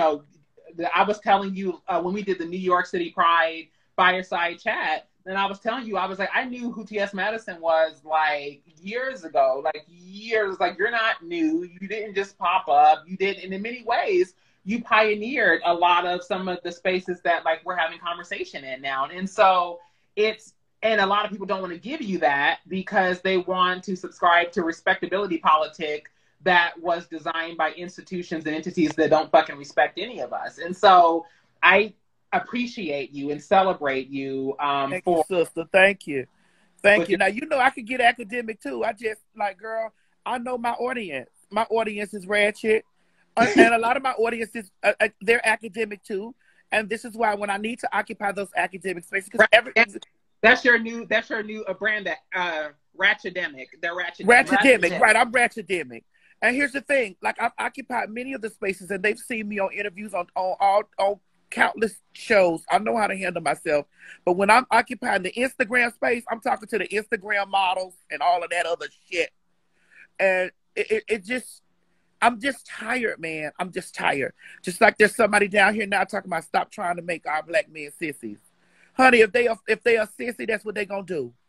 know, I was telling you when we did the New York City Pride fireside chat, and I was telling you, I was like, I knew who T.S. Madison was like years ago, like years. Like, you're not new. You didn't just pop up. You did, and in many ways, you pioneered a lot of some of the spaces that like we're having conversation in now. And so and a lot of people don't want to give you that because they want to subscribe to respectability politic that was designed by institutions and entities that don't fucking respect any of us. And so I appreciate you and celebrate you Thank you, sister. Thank you. Thank you. Now, you know I could get academic too. I just, like, girl, I know my audience. My audience is ratchet. And a lot of my audience is, they're academic too. And this is why when I need to occupy those academic spaces, because that's your new brand, that Ratchetdemic. They're Ratchetdemic, right? I'm Ratchetdemic. And here's the thing, like, I've occupied many of the spaces, and they've seen me on interviews on countless shows. I know how to handle myself. But when I'm occupying the Instagram space, I'm talking to the Instagram models and all of that other shit. And it just, I'm just tired, man. I'm just tired. Just like there's somebody down here now talking about stop trying to make our black men sissies. Honey, if they are sissy, that's what they gonna do.